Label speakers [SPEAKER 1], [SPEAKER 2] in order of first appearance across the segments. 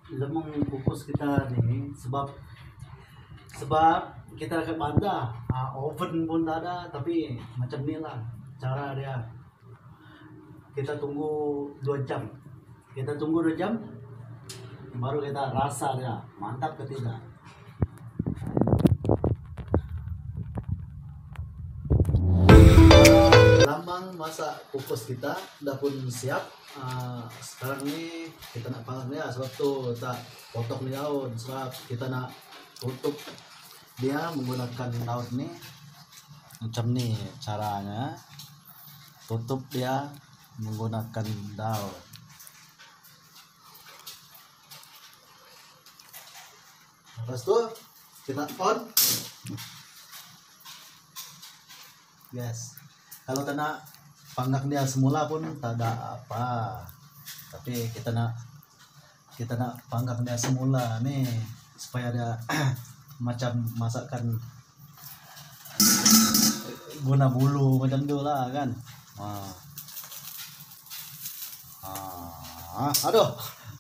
[SPEAKER 1] lemang kukus kita nih, sebab kita ke bandar, oven pun tak ada, tapi macam ni lah cara dia. Kita tunggu 2 jam, baru kita rasa dia mantap ke tidak. Lambang masak kukus kita udah pun siap. Sekarang ini kita nak panggang dia, sebab tu kita potong di daun, sebab kita nak tutup dia menggunakan daun nih. Macam nih caranya, tutup dia menggunakan daun. Lepas tu kita on. Yes. Kalau kena panggang dia semula pun tak ada apa, tapi kita nak panggang dia semula nih supaya dia macam masakan guna buluh macam tu lah kan. Aduh.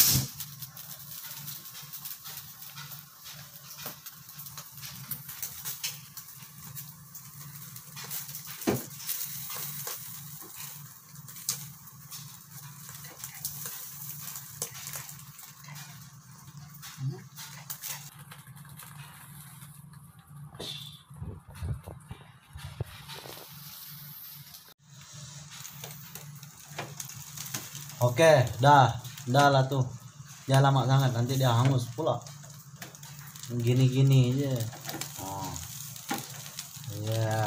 [SPEAKER 1] Oke, dah lah tuh. Jangan lama sangat, nanti dia hangus pula. Gini-gini aja. Oh. Ya.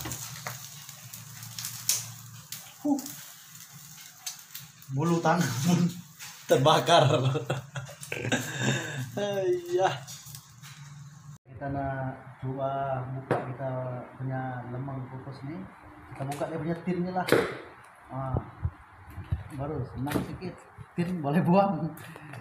[SPEAKER 1] Bulu tangan pun terbakar. Iya. Kita nak coba buka kita punya lemang kukus nih. Kita buka dia punya tinnya lah. Baru senang sedikit, tin boleh buang.